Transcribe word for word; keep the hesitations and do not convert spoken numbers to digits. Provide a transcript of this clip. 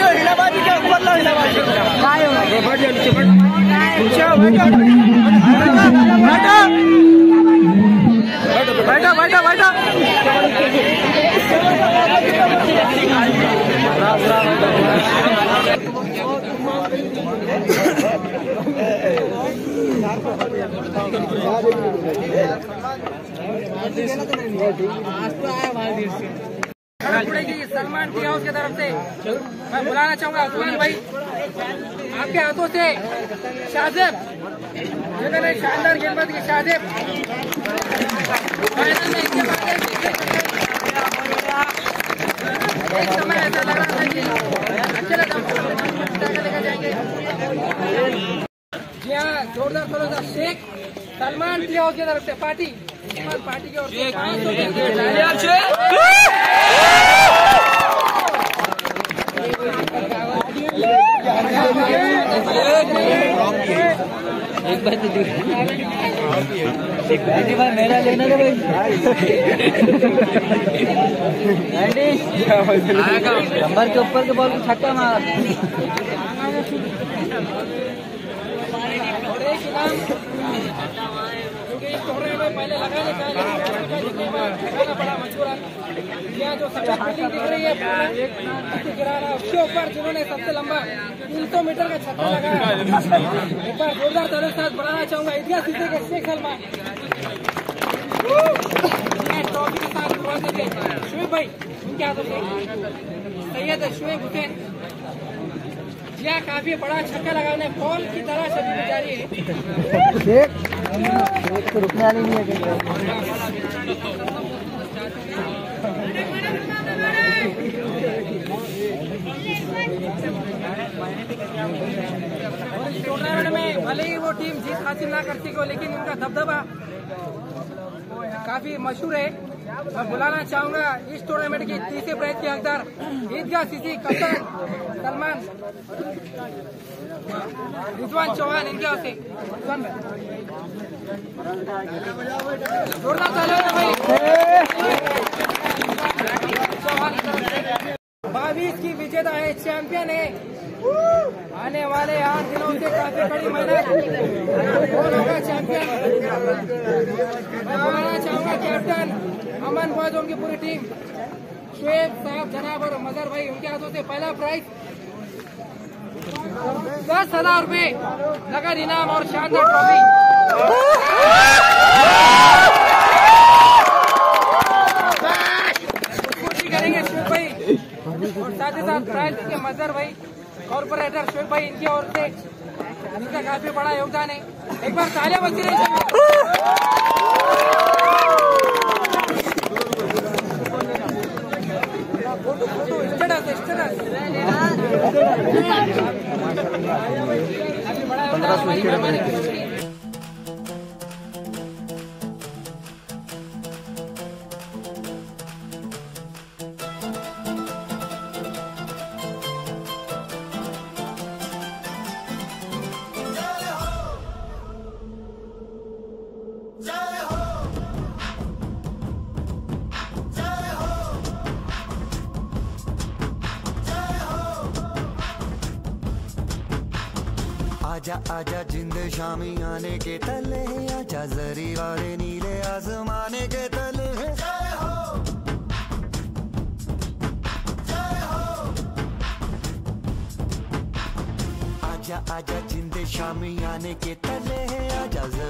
हिडाबाजी के ऊपर ला हिडाबाजी काय हो बैठा बैठा बैठा सलमान टी हाउस की तरफ से मैं बुलाना चाहूंगा उस्मान भाई, आपके हाथों से शाहजेब जिन्होंने शानदार गेंदबाजी की, शाहजेब फाइनल में इसके बाद एक समय ऐसा लग रहा था कि अच्छे लेकर जाएंगे। जी हाँ, जोरदार जोरदार शेख सलमान टी हाउस की तरफ से पार्टी पार्टी की ओर से एक बार तो एक बार मेरा लेना था भाई। नंबर के ऊपर के बॉल को छक्का मार। पहले लगाने का पड़ा मजबूरन। यहाँ जो सफेद फील्डिंग दिख रही है गिराना उसके ऊपर जिन्होंने सबसे लंबा तीन सौ मीटर का छक्का लगाया। एक बार जोरदार तरह साथ बढ़ाना चाहूंगा ईदगाह सीधे के शेख सलमान ट्रॉफी के साथ शुएब भाई उनके हाथों से सैयद शुएब हुसैन। जी हाँ, काफी बड़ा छक्का लगाने बॉल की तरह सभी जारी है। तो रुकने वाली नहीं है। टूर्नामेंट में भले ही वो टीम जीत हासिल ना कर सको, लेकिन उनका दबदबा काफी मशहूर है। मैं बुलाना चाहूंगा इस टूर्नामेंट की तीसरे प्राइज के हकदार ईदगाह सीसी कप्तान सलमान रिजवान चौहान, इनके हाथ से जोरदार तालियां भाई। बाईस की विजेता है, चैंपियन है। आने वाले आठ दिनों से काफी कड़ी मेहनत कौन होगा चैंपियन। मैं बुलाना चाहूंगा कैप्टन अमन बॉयज की पूरी टीम शुएब साहब जनाब और मजहर भाई, उनके हाथों से पहला प्राइज दस हजार रूपए नगद इनाम और शानदार ट्रॉफी। करेंगे शुएब भाई और साथ ही साथ प्राइज के मजहर भाई कॉर्पोरेटर शुएब भाई, इनकी ओर से इनका काफी बड़ा योगदान है। एक बार तालियां बजती रही। फोटो फोटो स्टेटस स्टेटस बड़ा योगदान। आजा आजा जिंद शामी आने के तले, आजा जरी वाले नीले आसमाने के तले। जय हो जय हो। आजा आजा जिंद शामी आने के तले, आजा